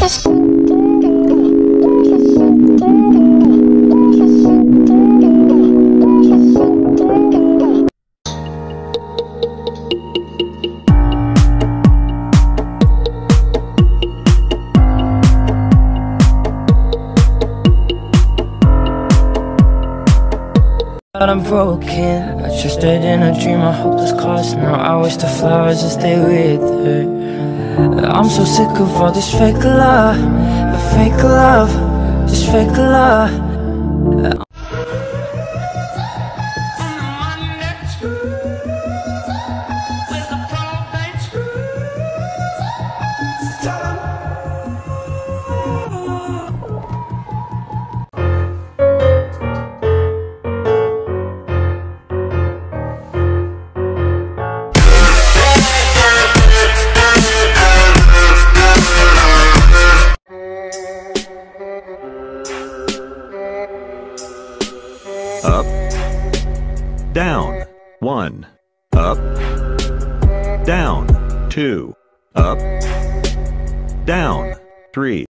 I'm broken, I trusted in a dream, a hopeless cause. Now I wish the flowers would stay with her. I'm so sick of all this fake love, this fake love. Up, down, 1, up, down, 2, up, down, 3.